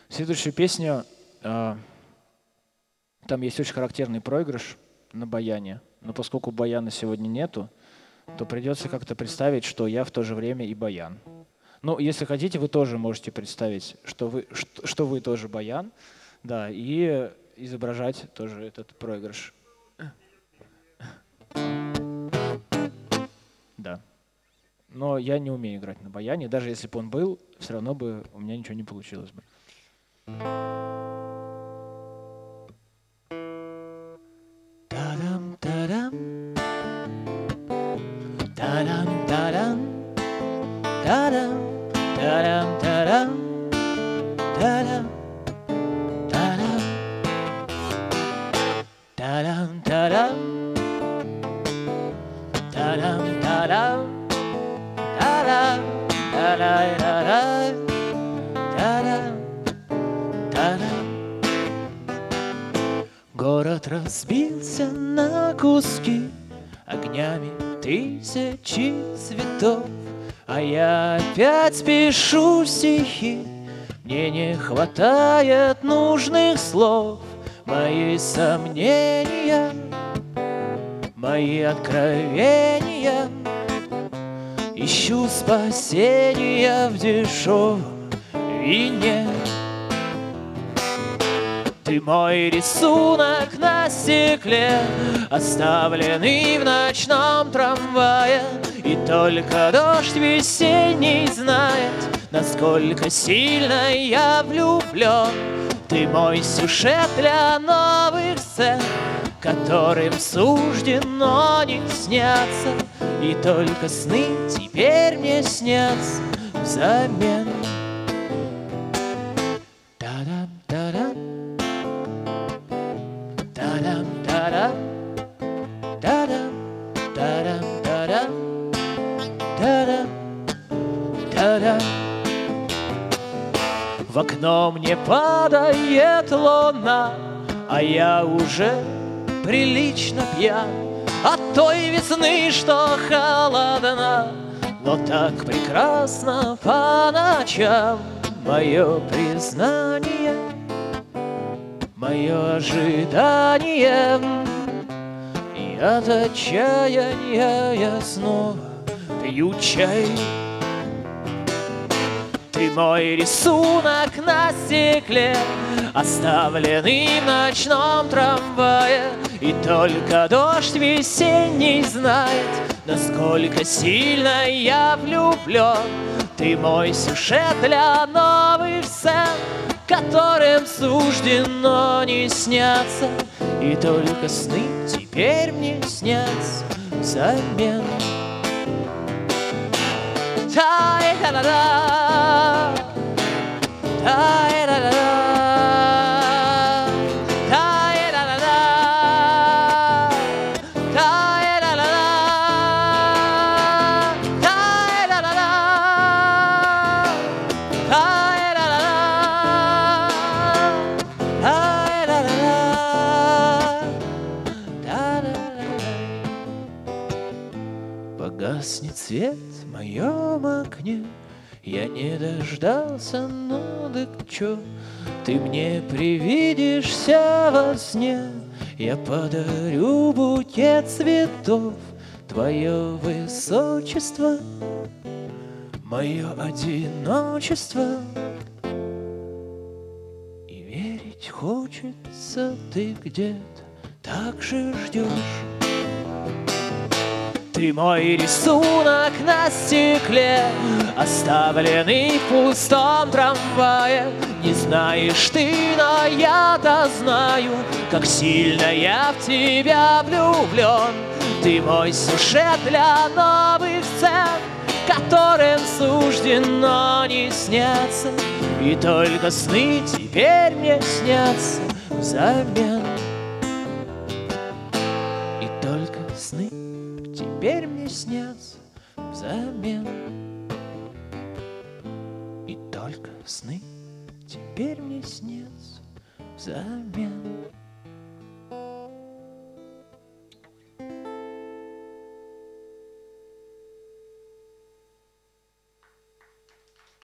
Следующую песню, там есть очень характерный проигрыш на баяне, но поскольку баяна сегодня нету, то придется как-то представить, что я в то же время и баян. Ну, если хотите, вы тоже можете представить, что вы тоже баян, да, и изображать тоже этот проигрыш. Да. Но я не умею играть на баяне. Даже если бы он был, все равно бы у меня ничего не получилось бы. Та-дам-та-дам, та-дам-та-дам, та-дам, та-дам-та-дам, та-дам, та-дам, та-дам-та-дам, та-дам-та-дам, та-дам, та-дам, та-дам, та-дам. Город разбился на куски огнями тысячи цветов, а я опять пишу стихи. Мне не хватает нужных слов. Мои сомнения, мои откровения, ищу спасения в дешевом вине. Ты мой рисунок на стекле, оставленный в ночном трамвае, и только дождь весенний знает, насколько сильно я влюблен. Ты мой сюжет для новых сцен, которым суждено не сняться, и только сны теперь мне снятся взамен. Та-дам-та-дам, та-дам-та-дам, та-дам, та-дам-та-дам, та-дам, та-дам. В окно мне падает луна, а я уже прилично пьян от той весны, что холодна, но так прекрасно по ночам. Мое признание, мое ожидание, и от отчаяния я снова пью чай. Ты мой рисунок на стекле, оставленный в ночном трамвае, и только дождь весенний знает, насколько сильно я влюблен. Ты мой сюжет для новых сцен, которым суждено не сняться, и только сны теперь мне снятся взамен. Та-да-да-да, та-да-да-да, та-да-да-да, та-да-да-да, та-да-да-да, та-да-да-да. Погаснет свет в моем окне, я не дождался, ну да чё? Ты мне привидишься во сне, я подарю букет цветов. Твое высочество, мое одиночество, и верить хочется, ты где-то так же ждешь. Ты мой рисунок на стекле, оставленный в пустом трамвае. Не знаешь ты, но я-то знаю, как сильно я в тебя влюблен. Ты мой сюжет для новых сцен, которым суждено не сняться, и только сны теперь мне снятся взамен. И только сны теперь мне снятся взамен. И только сны теперь мне снятся взамен.